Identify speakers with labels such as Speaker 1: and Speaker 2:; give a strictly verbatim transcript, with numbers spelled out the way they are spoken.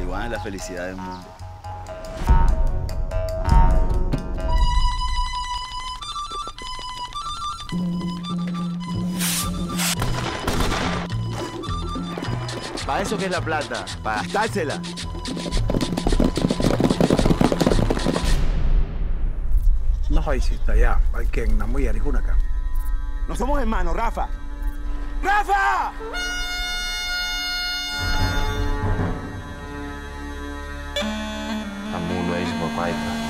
Speaker 1: marihuana es la felicidad del mundo.
Speaker 2: Para eso que es la plata, para gastársela.
Speaker 3: No hiciste ya, hay que en Namuya ni Junaka.
Speaker 2: No somos hermanos, Rafa. ¡Rafa!
Speaker 4: Kamu lo hizo por Paipa.